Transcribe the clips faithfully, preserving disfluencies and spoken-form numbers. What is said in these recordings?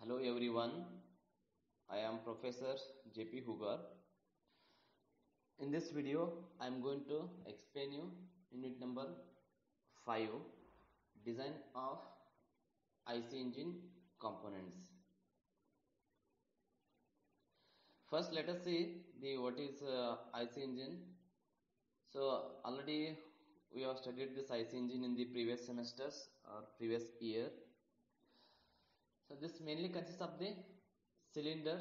Hello everyone, I am Professor J P Hugar. In this video, I am going to explain you unit number five, design of I C engine components. First, let us see the what is uh, I C engine. So already we have studied this I C engine in the previous semesters or previous year. So this mainly consists of the cylinder.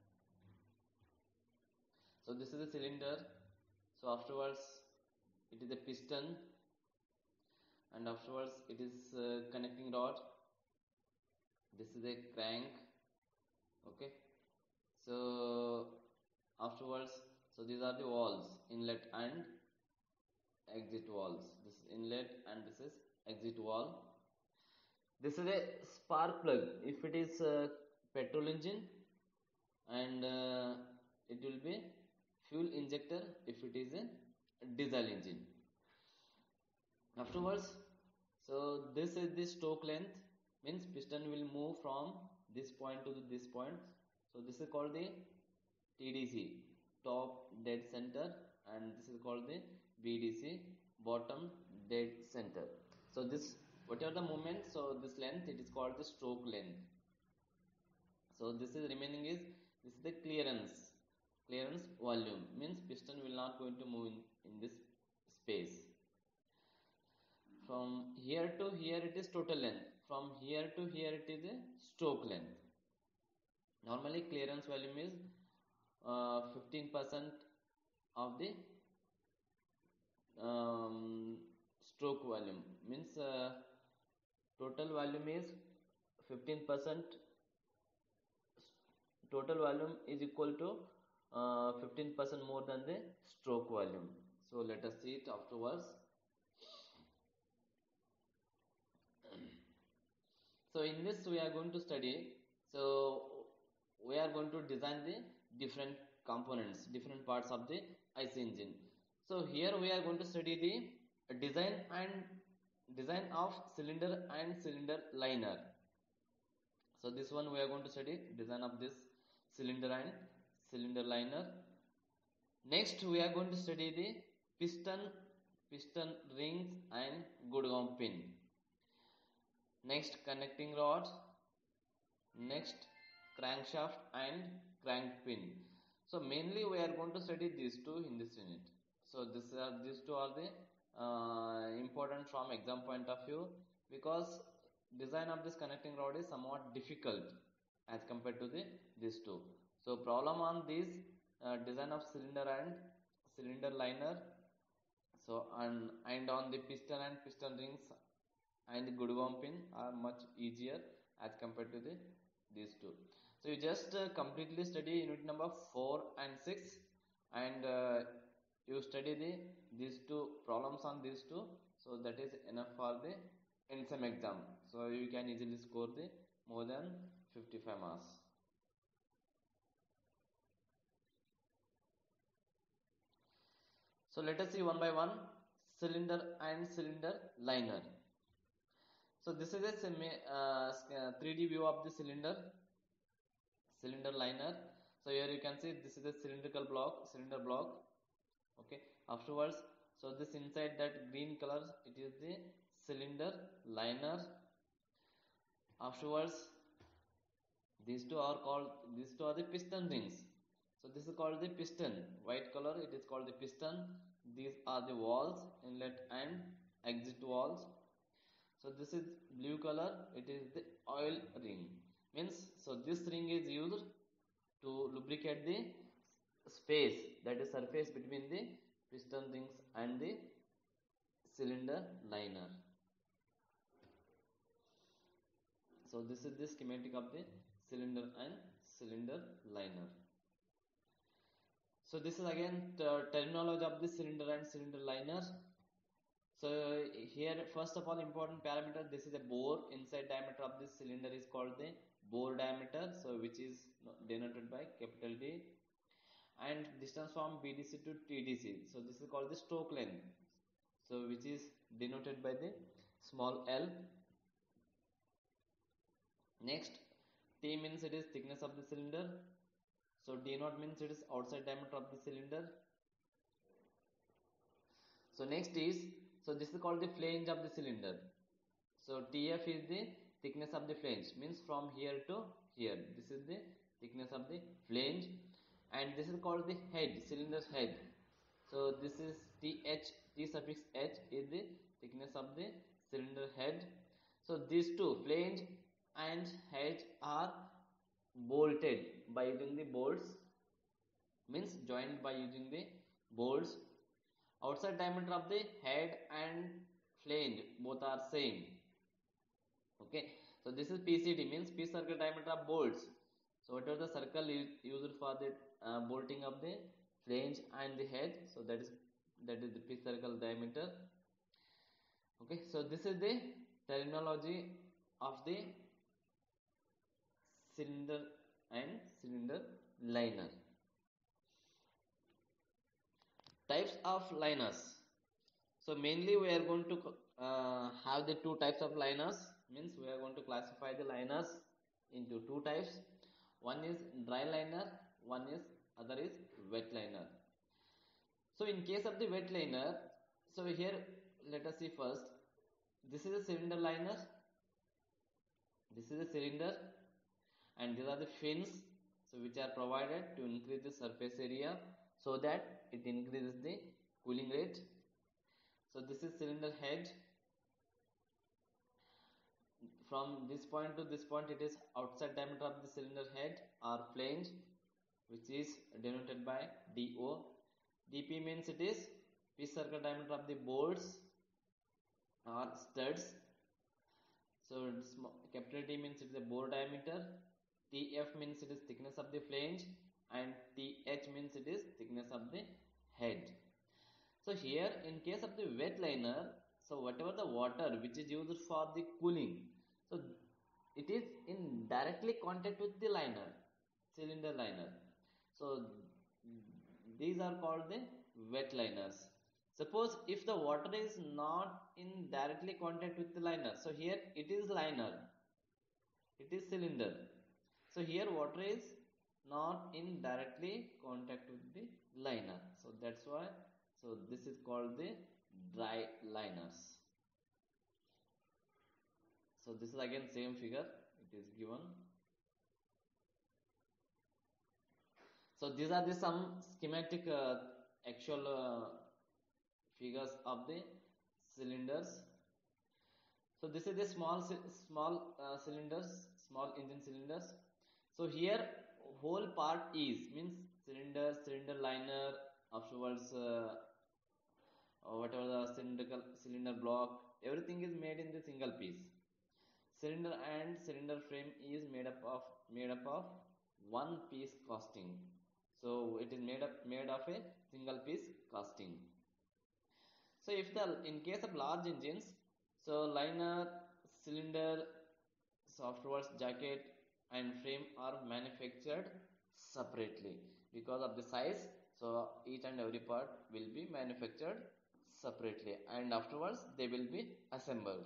So this is the cylinder. So afterwards it is a piston, and afterwards it is uh, connecting rod. This is a crank. Okay. So afterwards, so these are the valves, inlet and exit valves. This is inlet and this is exit valve. This is a spark plug if it is a petrol engine, and uh, it will be fuel injector if it is a diesel engine. Afterwards, so this is the stroke length, means piston will move from this point to this point. So this is called the T D C, top dead center, and this is called the B D C, bottom dead center. So this whatever the movement, so this length it is called the stroke length. So this is remaining is this is the clearance clearance volume, means piston will not going to move in, in this space. From here to here it is total length, from here to here it is a stroke length. Normally clearance volume is uh, fifteen percent of the um, stroke volume, means uh, total volume is fifteen percent, total volume is equal to uh, fifteen percent more than the stroke volume. So let us see it afterwards. So in this we are going to study, so we are going to design the different components, different parts of the I C engine. So here we are going to study the design and design of cylinder and cylinder liner. So this one we are going to study design of this cylinder and cylinder liner. Next we are going to study the piston, piston rings and good pin. Next connecting rods. Next crankshaft and crank pin. So mainly we are going to study these two in this unit. So this are these two are the uh, important from exam point of view, because design of this connecting rod is somewhat difficult as compared to the these two. So problem on this uh, design of cylinder and cylinder liner, so and and on the piston and piston rings and the good pin are much easier as compared to the these two. So you just uh, completely study unit number four and six, and uh, you study the these two problems on these two, so that is enough for the N S E M exam. So you can easily score the more than fifty-five marks. So let us see one by one cylinder and cylinder liner. So this is a semi uh, three D view of the cylinder cylinder liner. So here you can see this is a cylindrical block, cylinder block. Okay. Afterwards, so this inside that green color, it is the cylinder liner. Afterwards, these two are called these two are the piston rings. So this is called the piston. White color, it is called the piston. These are the valves, inlet and exit valves. So this is blue color, it is the oil ring. Means so this ring is used to lubricate the space, that is surface between the piston rings and the cylinder liner. So this is the schematic of the cylinder and cylinder liner. So this is again the terminology of the cylinder and cylinder liner. So here first of all important parameter, this is a bore. Inside diameter of this cylinder is called the bore diameter, so which is denoted by capital D. And distance from B D C to T D C, so this is called the stroke length, so which is denoted by the small l. Next T means it is thickness of the cylinder. So D naught means it is outside diameter of the cylinder. So next is, so this is called the flange of the cylinder. So T F is the thickness of the flange, means from here to here. This is the thickness of the flange, and this is called the head, cylinder head. So this is T H, T suffix H is the thickness of the cylinder head. So these two, flange and head, are bolted by using the bolts, means joined by using the bolts. Outside diameter of the head and flange both are same. Okay, so this is P C D, means P circle diameter of bolts. So whatever the circle used for the uh, bolting of the flange and the head, so that is that is the P circle diameter. Okay, so this is the terminology of the cylinder and cylinder liner. Types of liners. So mainly we are going to uh, have the two types of liners, means we are going to classify the liners into two types. One is dry liner, one is other is wet liner. So in case of the wet liner, so here let us see first. This is a cylinder liner. This is a cylinder, and these are the fins, so which are provided to increase the surface area so that it increases the cooling rate. So this is cylinder head. From this point to this point, it is outside diameter of the cylinder head or flange, which is denoted by D O. D P means it is P circle diameter of the bolts or studs. So capital T means it is a bore diameter. T F means it is thickness of the flange, and T H means it is thickness of the head. So here in case of the wet liner, so whatever the water which is used for the cooling, so it is in directly contact with the liner, cylinder liner. So these are called the wet liners. Suppose if the water is not in directly contact with the liner, so here it is liner, it is cylinder. So here water is not in directly contact with the liner. So that's why, so this is called the dry liners. So this is again same figure, it is given. So these are the some schematic uh, actual uh, figures of the cylinders. So this is the small small uh, cylinders, small engine cylinders. So here whole part is, means cylinder, cylinder liner, afterwards uh, whatever the cylindrical cylinder block, everything is made in the single piece. Cylinder and cylinder frame is made up of made up of one piece casting. So it is made up made of a single piece casting. So if the in case of large engines, so liner, cylinder, so afterwards jacket and frame are manufactured separately because of the size. So each and every part will be manufactured separately, and afterwards they will be assembled.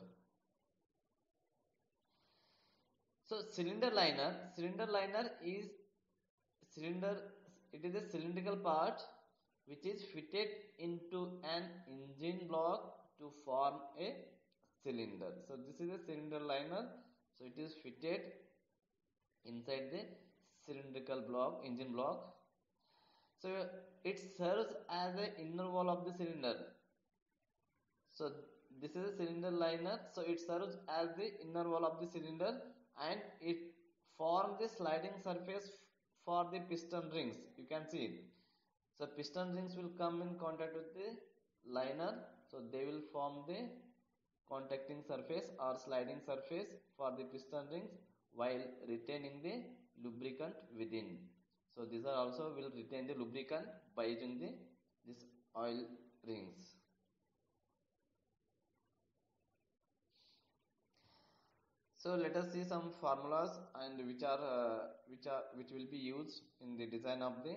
So cylinder liner, cylinder liner is cylinder, it is a cylindrical part which is fitted into an engine block to form a cylinder. So this is a cylinder liner, so it is fitted inside the cylindrical block, engine block. So it serves as the inner wall of the cylinder. So this is a cylinder liner, so it serves as the inner wall of the cylinder, and it forms the sliding surface for the piston rings. You can see it. So piston rings will come in contact with the liner, so they will form the contacting surface or sliding surface for the piston rings while retaining the lubricant within. So these are also will retain the lubricant by using the this oil rings. So let us see some formulas and which are uh, which are which will be used in the design of the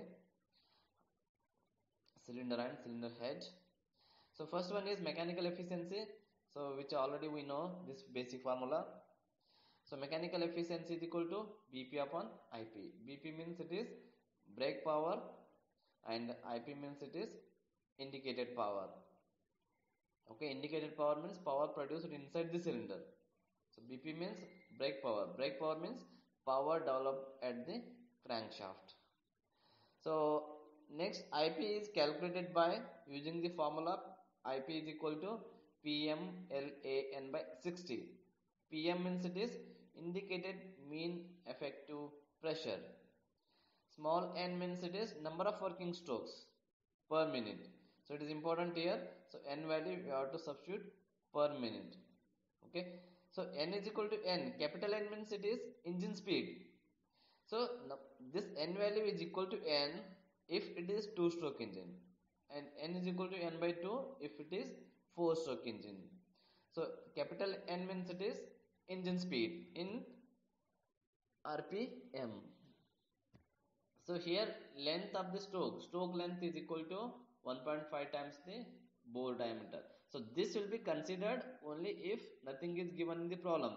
cylinder and cylinder head. So first one is mechanical efficiency, so which already we know this basic formula. So mechanical efficiency is equal to B P upon I P. B P means it is brake power and I P means it is indicated power. Okay, indicated power means power produced inside the cylinder. So B P means brake power. Brake power means power developed at the crankshaft. So next, I P is calculated by using the formula I P is equal to P M L A N by sixty. P M means it is indicated mean effective pressure. Small n means it is number of working strokes per minute. So it is important here. So n value we have to substitute per minute. Okay. So n is equal to n. Capital N means it is engine speed. So this n value is equal to n if it is two stroke engine, and n is equal to n by two if it is four stroke engine. So capital N means it is engine speed in R P M. So here length of the stroke, stroke length is equal to one point five times the bore diameter. So this will be considered only if nothing is given in the problem.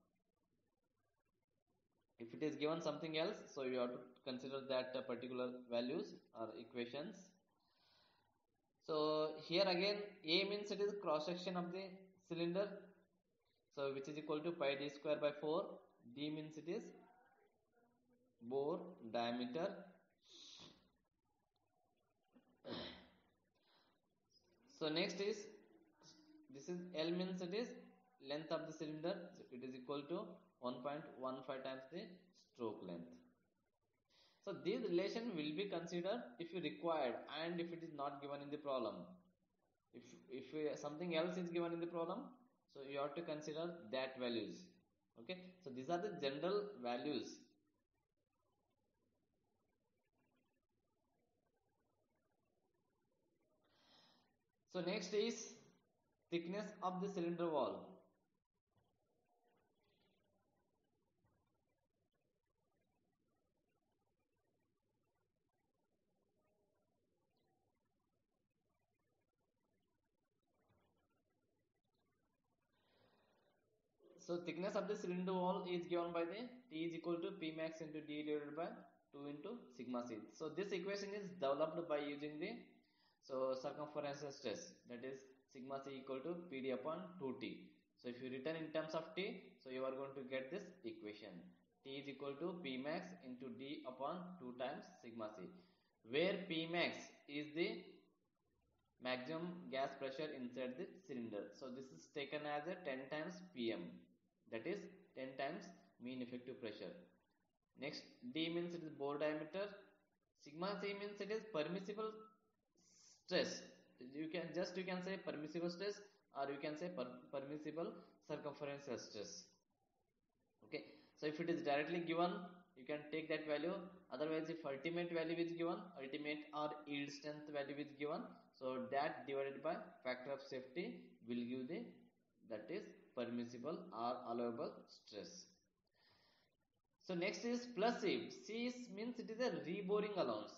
If it is given something else, so you have to consider that uh, particular values or equations. So here again A means it is cross section of the cylinder, so which is equal to pi d square by four. D means it is bore diameter. So next is, this is L means it is length of the cylinder, so it is equal to one point one five times the stroke length. So this relation will be considered if you required and if it is not given in the problem. If, if uh, something else is given in the problem, so you have to consider that values. Okay, so these are the general values. So next is thickness of the cylinder wall. So thickness of the cylinder wall is given by the T is equal to P max into D divided by two into sigma C. So this equation is developed by using the so circumference stress, that is sigma C equal to P D upon two T. So if you written in terms of T, so you are going to get this equation. T is equal to P max into D upon two times sigma C, where P max is the maximum gas pressure inside the cylinder. So this is taken as a ten times P M, that is ten times mean effective pressure. Next, D means it is bore diameter. Sigma C means it is permissible stress. You can just you can say permissible stress, or you can say per permissible circumference stress. Okay, so if it is directly given, you can take that value. Otherwise, if ultimate value is given, ultimate or yield strength value is given, so that divided by factor of safety will give the, that is permissible or allowable stress. So next is plus C. C means it is a reboring allowance.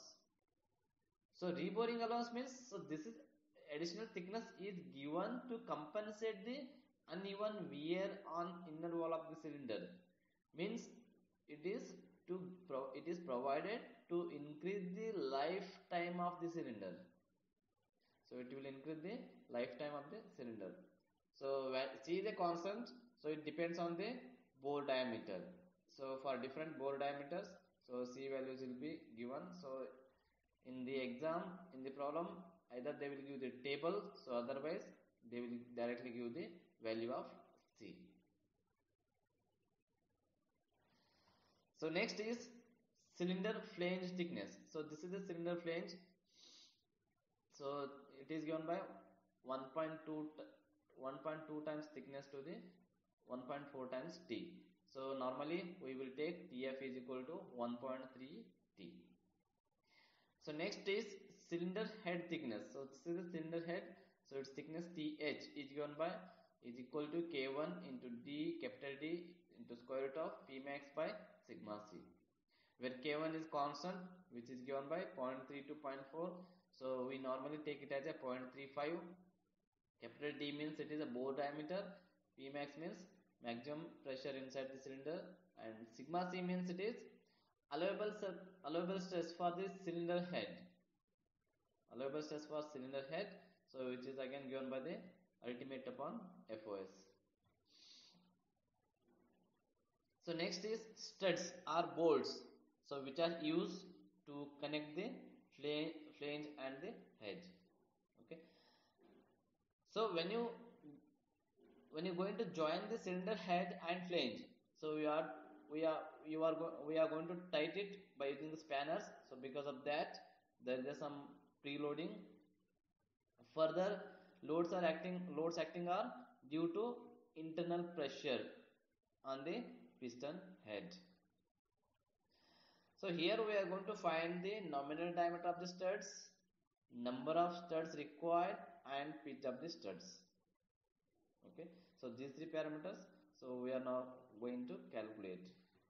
So reboring allowance means, so this is additional thickness is given to compensate the uneven wear on inner wall of the cylinder. Means it is to pro it is provided to increase the lifetime of the cylinder. So it will increase the lifetime of the cylinder. So C is a constant, so it depends on the bore diameter. So for different bore diameters, so C values will be given. So in the exam, in the problem, either they will give the table, so otherwise they will directly give the value of C. So next is cylinder flange thickness. So this is the cylinder flange. So it is given by one point two times thickness to the one point four times T. So normally we will take T F is equal to one point three T. So next is cylinder head thickness. So this is the cylinder head. So its thickness T H is given by is equal to K one into D capital D into square root of P max by sigma C, where K one is constant, which is given by zero point three to zero point four. So we normally take it as a zero point three five. Capital D means it is a bore diameter. P max means maximum pressure inside the cylinder, and sigma c means it is allowable allowable stress for the cylinder head, allowable stress for cylinder head, so which is again given by the ultimate upon F O S. So next is studs or bolts, so which are used to connect the flange and the head. Okay, so when you when you're going to join the cylinder head and flange, so we are we are you are go, we are going to tight it by using the spanners. So because of that, there is some preloading. Further loads are acting loads acting are due to internal pressure on the piston head. So here we are going to find the nominal diameter of the studs, number of studs required, and pitch of the studs. Okay, so these three parameters, so we are now going to calculate.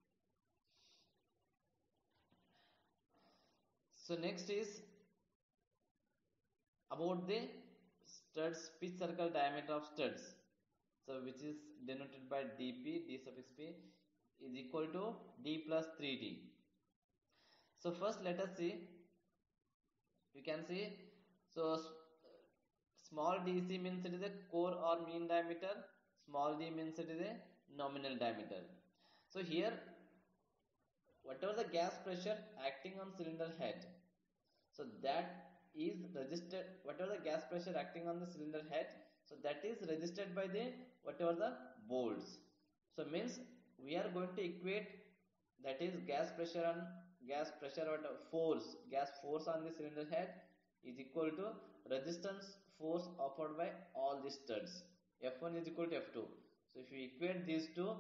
So next is about the studs pitch circle diameter of studs, so which is denoted by dp, d suffix p is equal to d plus three d. So first let us see, you can see, so small dc means it is a core or mean diameter, small d means it is a nominal diameter. So here whatever the gas pressure acting on cylinder head, so that is registered, whatever the gas pressure acting on the cylinder head, so that is registered by the whatever the bolts. So means we are going to equate, that is gas pressure on gas pressure or force, gas force on the cylinder head is equal to resistance force offered by all the studs. F one is equal to F two. So if we equate these two,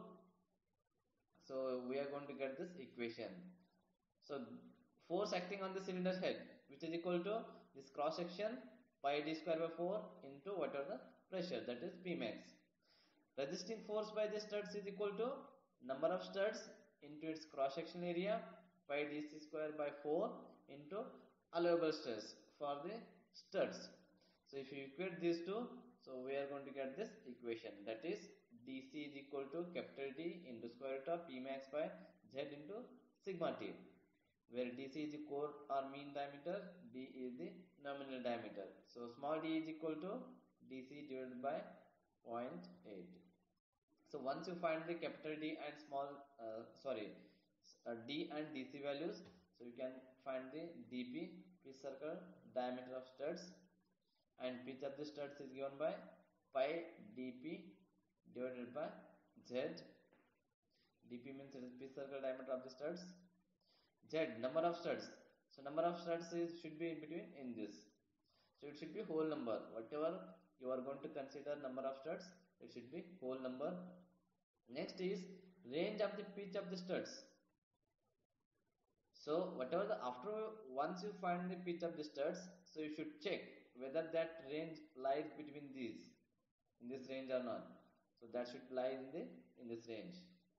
so we are going to get this equation. So force acting on the cylinder head, which is equal to this cross section pi d square by four into whatever the pressure, that is P max. Resisting force by the studs is equal to number of studs into its cross section area pi dc square by four into allowable stress for the studs. So if you equate these two, so we are going to get this equation, that is dc is equal to capital D into square root of P max by Z into sigma T, where dc is the core or mean diameter, d is the nominal diameter. So small d is equal to dc divided by zero point eight. So once you find the capital D and small uh, sorry uh, d and dc values, so you can find the dp, pitch circle diameter of studs, and pitch of the studs is given by pi dp divided by Z. Dp means it is pitch circle diameter of the studs. Z, number of studs. So number of studs is should be in between in this. So it should be whole number. Whatever you are going to consider number of studs, it should be whole number. Next is range of the pitch of the studs. So whatever the after once you find the pitch of the studs, so you should check whether that range lies between these, in this range or not. So that should lie in the in this range.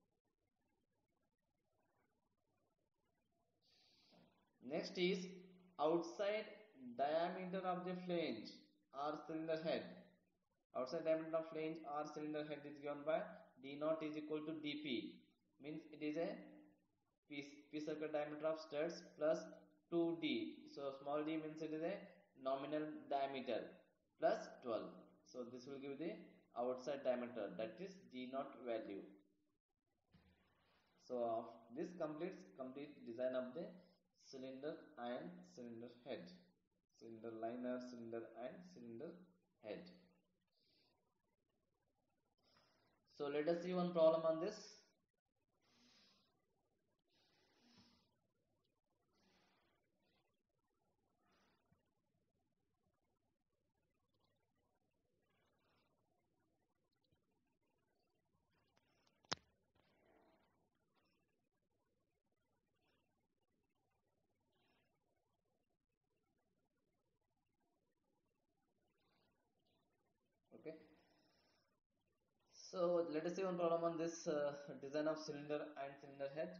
Next is outside diameter of the flange or cylinder head. Outside diameter of flange or cylinder head is given by d naught is equal to dp, means it is a piece, piece circle diameter of studs plus two d. So small d means it is a nominal diameter plus twelve. So this will give the outside diameter, that is d naught value. So uh, this completes complete design of the cylinder and cylinder head, cylinder liner, cylinder and cylinder head. So let us see one problem on this. Okay, so let us see one problem on this uh, design of cylinder and cylinder head.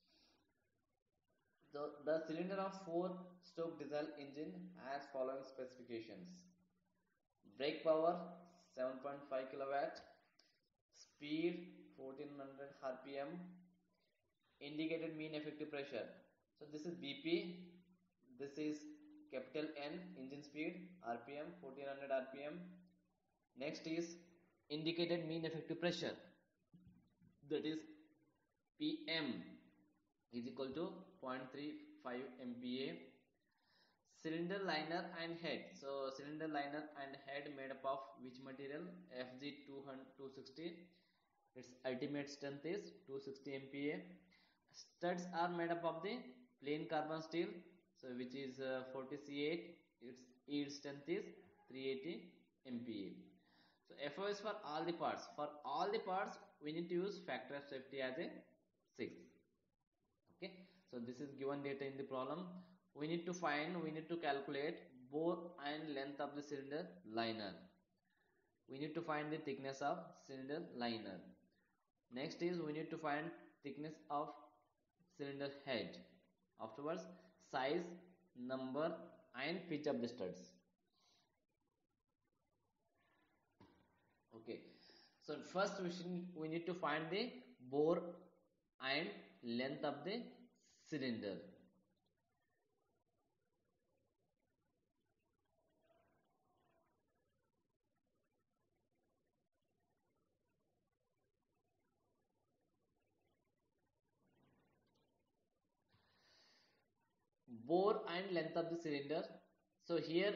The, the cylinder of four stroke diesel engine has following specifications: brake power seven point five kilowatt, speed fourteen hundred R P M. Indicated mean effective pressure. So this is B P. This is capital N, engine speed, R P M, fourteen hundred R P M. Next is indicated mean effective pressure. That is P M is equal to zero point three five M P A. Cylinder liner and head. So cylinder liner and head made up of which material? F G two sixty. Its ultimate strength is two hundred sixty M P A. Studs are made up of the plain carbon steel, so which is uh, forty C eight. Its yield strength is three hundred eighty M P A. So F O is for all the parts. For all the parts, we need to use factor of safety as a six. Okay, so this is given data in the problem. We need to find, we need to calculate bore and length of the cylinder liner. We need to find the thickness of cylinder liner. Next is we need to find thickness of cylinder head. Afterwards, size, number and pitch of the studs. Okay, so first we should, we need to find the bore and length of the cylinder. Bore and length of the cylinder. So here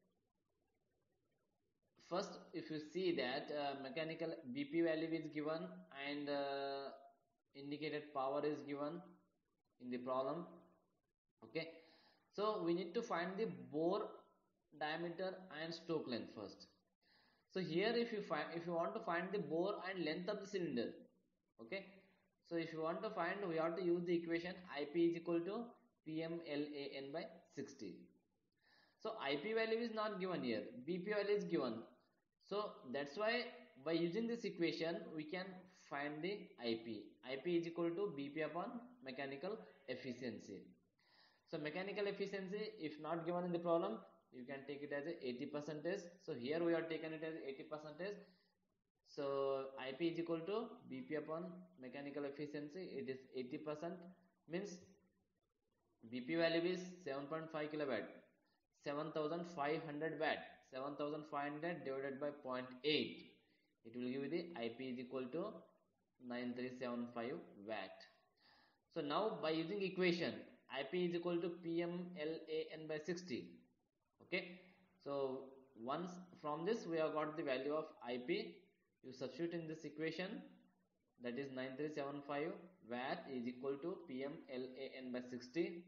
first if you see that uh, mechanical B P value is given and uh, indicated power is given in the problem. Okay, so we need to find the bore diameter and stroke length first. So here if you find, if you want to find the bore and length of the cylinder, okay, so if you want to find, we have to use the equation I P is equal to P M L A N by sixty. So I P value is not given here, B P value is given. So that's why by using this equation we can find the I P. I P is equal to B P upon mechanical efficiency. So mechanical efficiency, if not given in the problem, you can take it as a eighty percentage. So here we have taken it as eighty percentage. So I P is equal to B P upon mechanical efficiency. It is eighty percent, means B P value is seven point five kilowatt, seven thousand five hundred watt. seven thousand five hundred divided by zero point eight. It will give you the I P is equal to nine three seven five watt. So now by using equation I P is equal to P M L A N by sixty. Okay, so once from this we have got the value of I P. You substitute in this equation, that is nine three seven five watt is equal to P M L A N by sixty.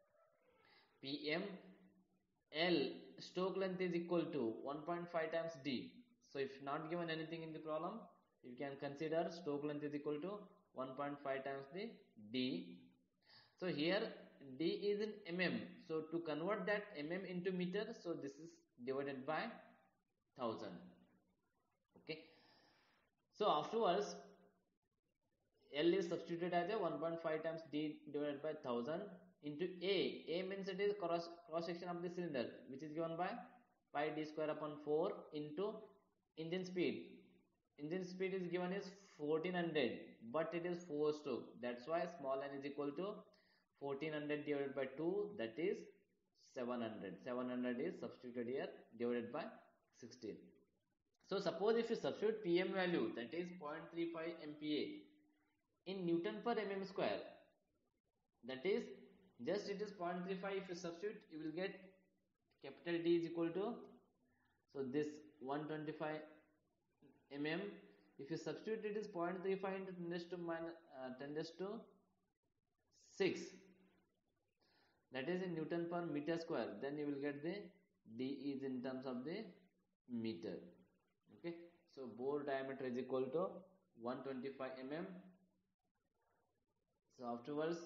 P M L stroke length is equal to one point five times D. So if not given anything in the problem, you can consider stroke length is equal to one point five times the D. So here D is in mm. So to convert that mm into meter, so this is divided by one thousand. Okay. So afterwards, L is substituted as a one point five times D divided by one thousand into A. A means it is cross, cross section of the cylinder, which is given by pi d square upon four into engine speed. Engine speed is given is fourteen hundred, but it is four stroke. That's why small n is equal to fourteen hundred divided by two, that is seven hundred. seven hundred is substituted here, divided by sixteen. So suppose if you substitute P M value, that is zero point three five M P A in Newton per mm square, that is just it is zero point three five. If you substitute, you will get capital D is equal to, so this one hundred twenty-five millimeters. If you substitute, it is zero point three five into ten raised to minus uh, ten raised to six, that is in Newton per meter square. Then you will get the D is in terms of the meter. Okay, so bore diameter is equal to one hundred twenty-five millimeters. So afterwards,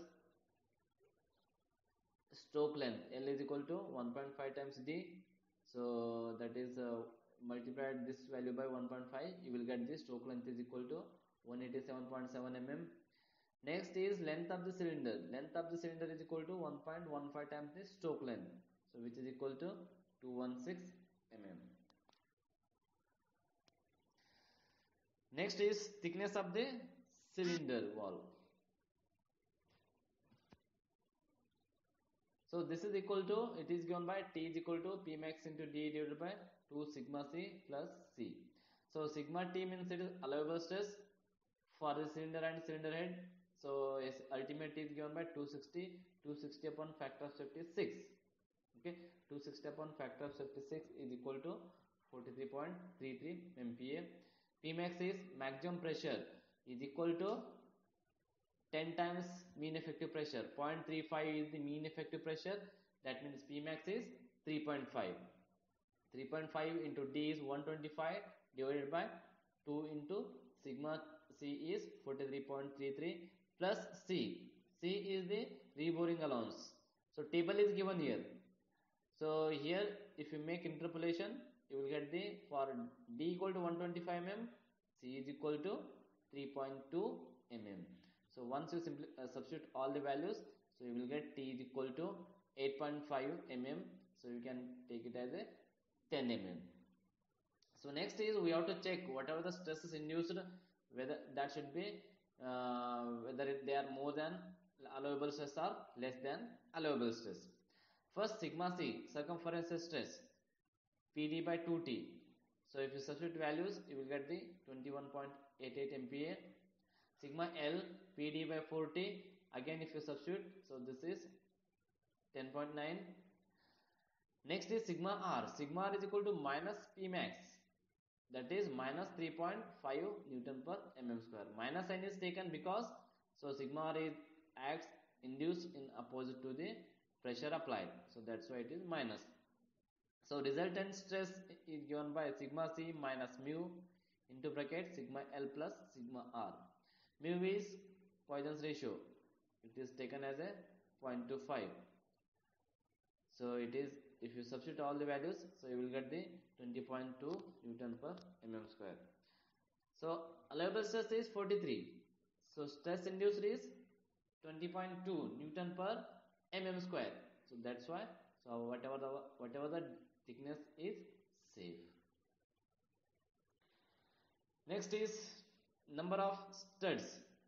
stroke length L is equal to one point five times D. So that is uh, multiplied this value by one point five, you will get this stroke length is equal to one hundred eighty-seven point seven millimeters. Next is length of the cylinder. Length of the cylinder is equal to one point one five times the stroke length, so which is equal to two hundred sixteen millimeters. Next is thickness of the cylinder wall. So this is equal to, it is given by T is equal to P max into D divided by two sigma C plus C. So sigma T means it is allowable stress for the cylinder and cylinder head. So yes, ultimate is given by two sixty, two sixty upon factor of safety six. Okay, two sixty upon factor of safety six is equal to forty-three point three three M P A. P max is maximum pressure is equal to ten times mean effective pressure. zero point three five is the mean effective pressure. That means P max is three point five. three point five into D is one hundred twenty-five divided by two into sigma C is forty-three point three three plus C. C is the reboring allowance. So table is given here. So here if you make interpolation, you will get the, for D equal to one hundred twenty-five millimeters, C is equal to three point two millimeters. So once you simply uh, substitute all the values, so you will get T is equal to eight point five millimeters. So you can take it as a ten millimeters. So next is we have to check whatever the stress is induced, whether that should be uh, whether they are more than allowable stress or less than allowable stress. First, sigma C, circumference stress, P D by two T. So if you substitute values, you will get the twenty-one point eight eight M P A. Sigma L, P D by four T. Again if you substitute, so this is ten point nine. Next is sigma R. Sigma R is equal to minus P max. That is minus three point five Newton per mm square. Minus sign is taken because, so sigma R is acts induced in opposite to the pressure applied. So that's why it is minus. So resultant stress is given by sigma C minus mu into bracket sigma L plus sigma R. Mu is Poisson's ratio. It is taken as a zero point two five. So it is, if you substitute all the values, so you will get the twenty point two Newton per mm square. So allowable stress is forty-three. So stress induced is twenty point two Newton per mm square. So that's why, so whatever the whatever the thickness is safe. Next is number of studs.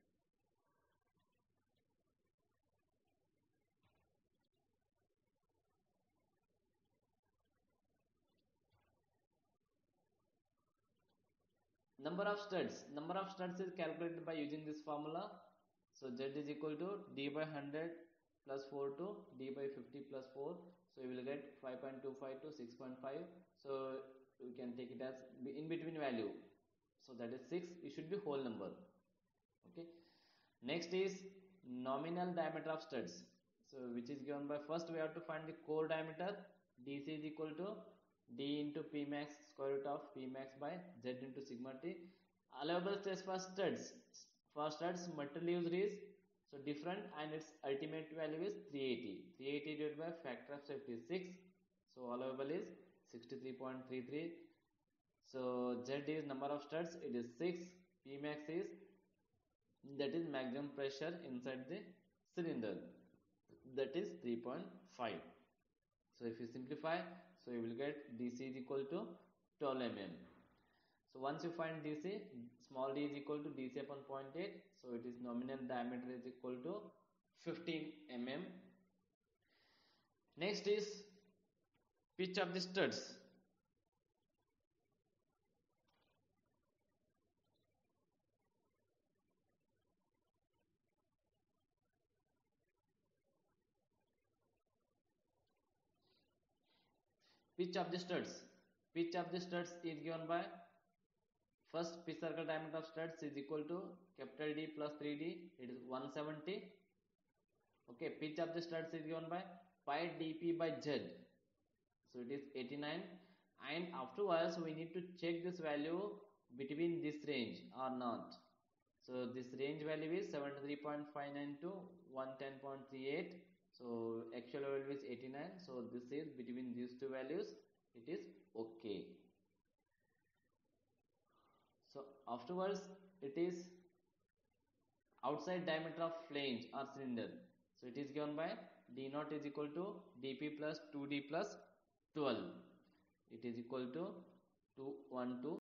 Number of studs. Number of studs is calculated by using this formula. So Z is equal to D by one hundred plus four to D by fifty plus four. So you will get five point two five to six point five. So you can take it as in between value. So that is six. It should be whole number. Okay. Next is nominal diameter of studs. So which is given by, first we have to find the core diameter. D C is equal to D into P max square root of P max by Z into sigma T. Allowable stress for studs. For studs, material used is so different and its ultimate value is three eighty. three eighty divided by factor of safety is six. So allowable is sixty-three point three three. So Z is number of studs, it is six. P max is, that is maximum pressure inside the cylinder, that is three point five. So if you simplify, so you will get D C is equal to twelve millimeters. So once you find D C, small d is equal to D C upon zero point eight. So it is nominal diameter is equal to fifteen millimeters. Next is pitch of the studs. Pitch of the studs. Pitch of the studs is given by, first pitch circle diameter of studs is equal to capital D plus three D. It is one hundred seventy. Okay, pitch of the studs is given by pi dp by Z. So it is eighty-nine. And afterwards we need to check this value between this range or not. So this range value is seventy-three point five nine to one ten point three eight. So actual value is eighty-nine. So this is between these two values. It is okay. So afterwards it is outside diameter of flange or cylinder. So it is given by D naught is equal to dp plus two D plus twelve. It is equal to two hundred twelve.